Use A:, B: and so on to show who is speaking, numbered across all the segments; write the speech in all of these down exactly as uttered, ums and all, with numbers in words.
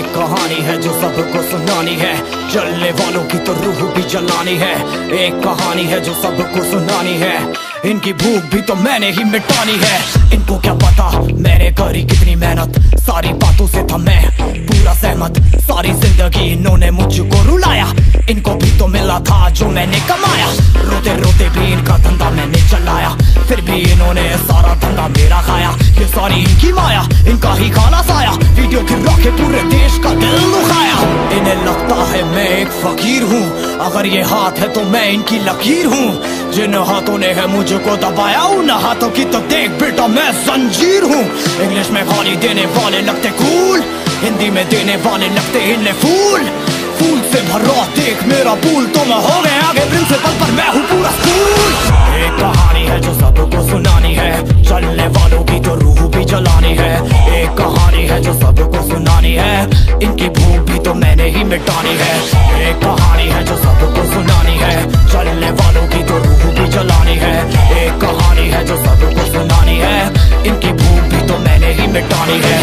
A: कहानी है जो सबको सुनानी है, जलने वालों की तो रूह भी जलानी है। एक कहानी है जो सबको सुनानी है, इनकी भूख भी तो मैंने ही मिटानी है। इनको क्या पता मैंने करी कितनी मेहनत, सारी बातों से था मैं पूरा सहमत। सारी जिंदगी इन्होंने मुझको रुलाया, इनको भी तो मिला था जो मैंने कमाया। रोते रोते भी इनका धंधा मैंने चलाया, फिर भी इन्होंने सारा धंधा मेरा खाया। ये सारी इनकी माया, इनका ही खाना साया, वीडियो गिरा के पूरे देश का दिल दुखाया। इन्हें लगता है मैं एक फकीर हूँ, अगर ये हाथ है तो मैं इनकी लकीर हूँ। जिन हाथों ने है मुझको दबाया, उन हाथों की तो देख बेटा मैं जंजीर हूँ। इंग्लिश में गाली देने वाले लगते कूल, हिंदी में देने वाले लगते इन्हें फूल। फूल से भरा देख मेरा पूल, तो मैं हो गया आगे प्रिंसिपल पर मैं हूँ पूरा स्कूल। एक कहानी है जो सबको सुनानी है, चलने वालों की तो रूह भी जलानी है। एक कहानी है जो सबको सुनानी है, इनकी भूख भी तो मैंने ही मिटानी है। एक कहानी है जो सबको सुनानी है, चलने वालों की तो रूह भी जलानी है। एक कहानी है जो सबको सुनानी है, इनकी भूख भी तो मैंने ही मिटानी है।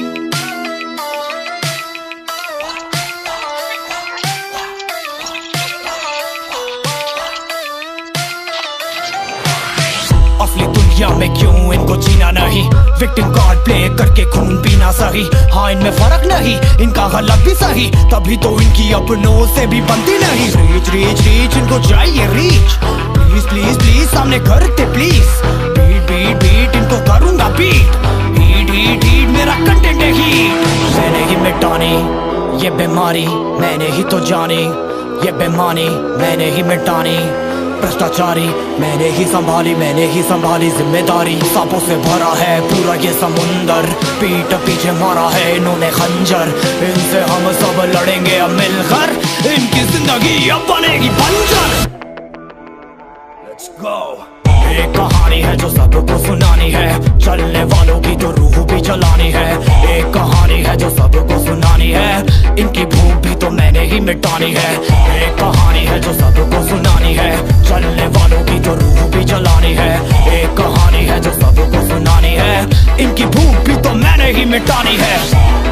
A: असली दुनिया में क्यों इनको जीना नहीं, विक्टिम कार्ड प्ले करके खून पीना सही। हाँ इनमें फर्क नहीं, इनका गलत भी सही, तभी तो इनकी अपनों से भी बनती नहीं। रीच रीच रीच इनको चाहिए रीच, प्लीज प्लीज प्लीज सामने करते प्लीज। बीट बीट बीट इनको करूंगा बीट, हीट हीट हीट मेरा कंटेंट है हीट। मैंने ही मिटानी ये बीमारी, मैंने ही तो जानी ये बेमानी, मैंने ही मिटानी भ्रष्टाचारी। मैंने ही संभाली मैंने ही संभाली जिम्मेदारी। सांपों से भरा है पूरा ये समुंदर, पीठ पीछे मारा है इन्होंने खंजर। इनसे हम सब लड़ेंगे अब मिलकर, इनकी जिंदगी अब बनेगी बंजर। Let's go। एक कहानी है जो सबको सुनानी है, चलने वालों की तो रूह भी जलानी है। एक कहानी है जो सबको सुनानी है, इनकी भूख भी तो मैंने ही मिटानी है। एक कहानी है जो सबको सुनानी है, चलने वालों की तो रूह भी जलानी है। एक कहानी है जो सबको सुनानी है, इनकी भूख भी तो मैंने ही मिटानी है।